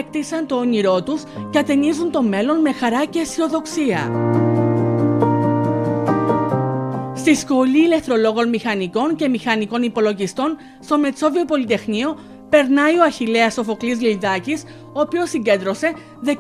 κατέκτησαν το όνειρό τους και ατενίζουν το μέλλον με χαρά και αισιοδοξία. Στη Σχολή Ηλεκτρολόγων Μηχανικών και Μηχανικών Υπολογιστών στο Μετσόβιο Πολυτεχνείο περνάει ο Αχιλλέας Σοφοκλής Λεϊδάκης, ο οποίος συγκέντρωσε 19.110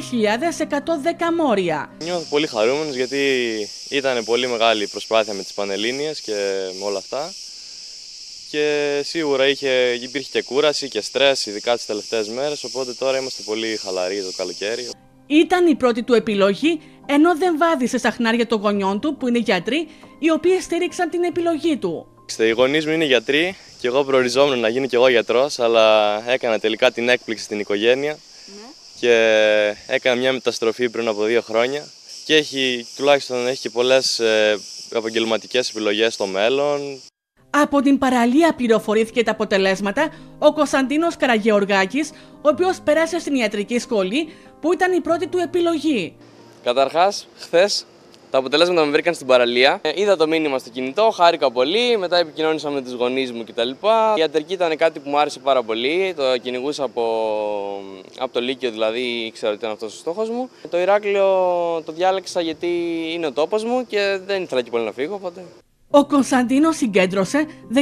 μόρια. Νιώθω πολύ χαρούμενος γιατί ήταν πολύ μεγάλη προσπάθεια με τις Πανελλήνιες και με όλα αυτά. Και σίγουρα υπήρχε και κούραση και στρες, ειδικά τις τελευταίες μέρες, οπότε τώρα είμαστε πολύ χαλαροί το καλοκαίρι. Ήταν η πρώτη του επιλογή, ενώ δεν βάδισε στα χνάρια των γονιών του, που είναι γιατροί, οι οποίοι στήριξαν την επιλογή του. Οι γονείς μου είναι γιατροί και εγώ προοριζόμουν να γίνω κι εγώ γιατρός, αλλά έκανα τελικά την έκπληξη στην οικογένεια και έκανα μια μεταστροφή πριν από 2 χρόνια και τουλάχιστον έχει και πολλές επαγγελματικές επιλογές στο μέλλον. Από την παραλία πληροφορήθηκε τα αποτελέσματα ο Κωνσταντίνος Καραγεωργάκης, ο οποίος πέρασε στην ιατρική σχολή που ήταν η πρώτη του επιλογή. Καταρχάς, χθες τα αποτελέσματα με βρήκαν στην παραλία. Είδα το μήνυμα στο κινητό, χάρηκα πολύ, μετά επικοινώνησα με τους γονείς μου κτλ. Η ιατρική ήταν κάτι που μου άρεσε πάρα πολύ, το κυνηγούσα από το Λύκειο, δηλαδή ήξερα ότι ήταν αυτός ο στόχος μου. Το Ηράκλειο το διάλεξα γιατί είναι ο τόπος μου και δεν ήθελα και πολύ να φύγω, οπότε. Ο Κωνσταντίνος συγκέντρωσε 19.075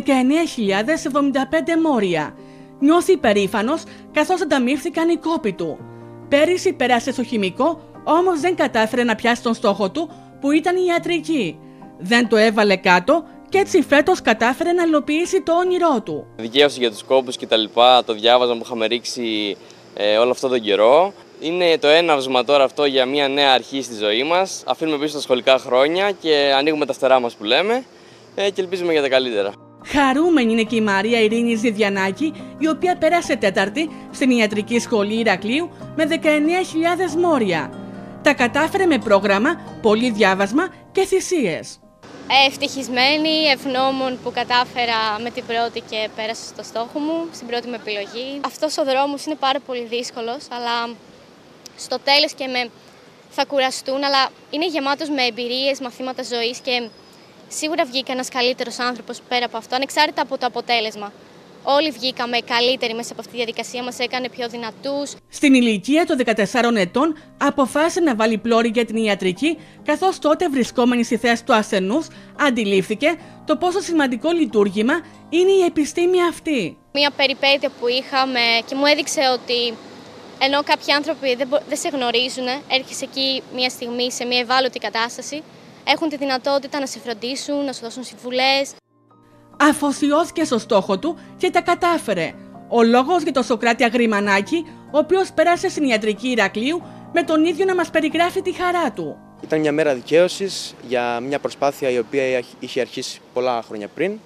μόρια. Νιώθει υπερήφανος καθώς ανταμείφθηκαν οι κόποι του. Πέρυσι πέρασε στο χημικό, όμως δεν κατάφερε να πιάσει τον στόχο του, που ήταν η ιατρική. Δεν το έβαλε κάτω και έτσι φέτος κατάφερε να υλοποιήσει το όνειρό του. Δικαίωση για τους κόπους κτλ. Το διάβασμα που είχαμε ρίξει όλο αυτόν τον καιρό. Είναι το έναυσμα τώρα αυτό για μια νέα αρχή στη ζωή μας. Αφήνουμε πίσω τα σχολικά χρόνια και ανοίγουμε τα φτερά μας που λέμε και ελπίζουμε για τα καλύτερα. Χαρούμενη είναι και η Μαρία Ειρήνη Ζηδιανάκη, η οποία πέρασε τέταρτη στην Ιατρική Σχολή Ηρακλείου με 19.000 μόρια. Τα κατάφερε με πρόγραμμα, πολύ διάβασμα και θυσίες. Ευτυχισμένη, ευγνώμων που κατάφερα με την πρώτη και πέρασα στο στόχο μου, στην πρώτη μου επιλογή. Αυτός ο δρόμος είναι πάρα πολύ δύσκολος, αλλά στο τέλος θα κουραστούν, αλλά είναι γεμάτος με εμπειρίες, μαθήματα ζωής και σίγουρα βγήκα ένας καλύτερος άνθρωπος πέρα από αυτό, ανεξάρτητα από το αποτέλεσμα. Όλοι βγήκαμε καλύτεροι μέσα από αυτή τη διαδικασία, μας έκανε πιο δυνατούς. Στην ηλικία των 14 ετών αποφάσισε να βάλει πλώρη για την ιατρική, καθώς τότε βρισκόμενη στη θέση του ασθενούς αντιλήφθηκε το πόσο σημαντικό λειτουργήμα είναι η επιστήμη αυτή. Μια περιπέτεια που είχαμε και μου έδειξε ότι ενώ κάποιοι άνθρωποι δεν σε γνωρίζουν, έρχεσαι εκεί μια στιγμή σε μια ευάλωτη κατάσταση, έχουν τη δυνατότητα να σε φροντίσουν, να σου δώσουν συμβουλές. Αφοσιώθηκε στο στόχο του και τα κατάφερε. Ο λόγος για τον Σωκράτη Αγριμανάκη, ο οποίος πέρασε στην Ιατρική Ηρακλείου, με τον ίδιο να μας περιγράφει τη χαρά του. Ήταν μια μέρα δικαίωσης για μια προσπάθεια η οποία είχε αρχίσει πολλά χρόνια πριν.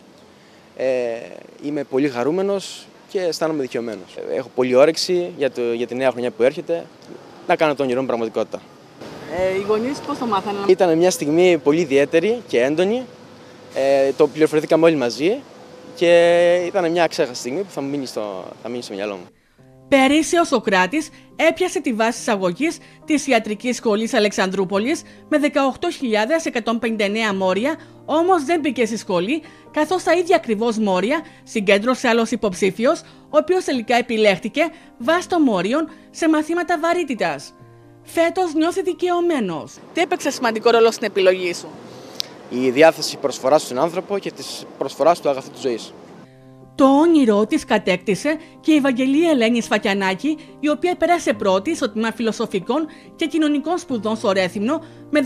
Είμαι πολύ χαρούμενος και αισθάνομαι δικαιωμένος. Έχω πολλή όρεξη για τη νέα χρονιά που έρχεται να κάνω το όνειρό μου πραγματικότητα. Οι γονείς πώς το μάθανε? Ήταν μια στιγμή πολύ ιδιαίτερη και έντονη. Το πληροφορηθήκαμε όλοι μαζί και ήταν μια αξέχαστη στιγμή που θα μείνει στο μυαλό μου. Πέρυσι ο Σωκράτης έπιασε τη βάση εισαγωγής της Ιατρικής Σχολής Αλεξανδρούπολης με 18.159 μόρια, όμως δεν μπήκε στη σχολή, καθώς τα ίδια ακριβώς μόρια συγκέντρωσε άλλος υποψήφιος, ο οποίος τελικά επιλέχθηκε βάσει των μόριων σε μαθήματα βαρύτητας. Φέτος νιώθει δικαιωμένος. Τι έπαιξε σημαντικό ρόλο στην επιλογή σου? Η διάθεση προσφοράς στον άνθρωπο και της προσφοράς του αγαθού της ζωής. Το όνειρό της κατέκτησε και η Ευαγγελία Ελένη Σφακιανάκη, η οποία πέρασε πρώτη στο τμήμα Φιλοσοφικών και Κοινωνικών Σπουδών στο Ρέθυμνο με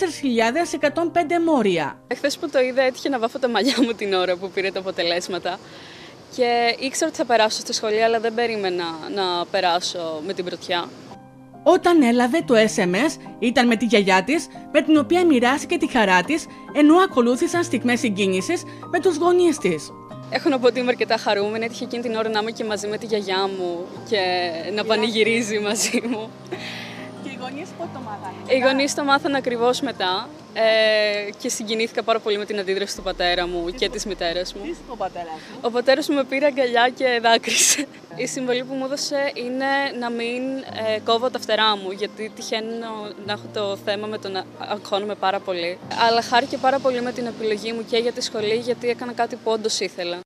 14.105 μόρια. Εχθές που το είδα, έτυχε να βάφω τα μαλλιά μου την ώρα που πήρε τα αποτελέσματα και ήξερα ότι θα περάσω στη σχολή, αλλά δεν περίμενα να περάσω με την πρωτιά. Όταν έλαβε το SMS, ήταν με τη γιαγιά της, με την οποία μοιράστηκε τη χαρά της, ενώ ακολούθησαν στιγμές συγκίνησης με τους γονείς της. Έχω να πω ότι είμαι αρκετά χαρούμενη. Έτυχε εκείνη την ώρα να είμαι και μαζί με τη γιαγιά μου και να πανηγυρίζει μαζί μου. Και οι γονείς πότε το μάθανε? Οι γονείς το μάθανε ακριβώς μετά και συγκινήθηκα πάρα πολύ με την αντίδραση του πατέρα μου και της μητέρας μου. Τι είπε ο πατέρας μου? Ο πατέρας μου με πήρε αγκαλιά και δάκρυσε. Η συμβολή που μου έδωσε είναι να μην κόβω τα φτερά μου, γιατί τυχαίνω να έχω το θέμα με το να αγχώνομαι πάρα πολύ. Αλλά χάρηκε πάρα πολύ με την επιλογή μου και για τη σχολή, γιατί έκανα κάτι που όντως ήθελα.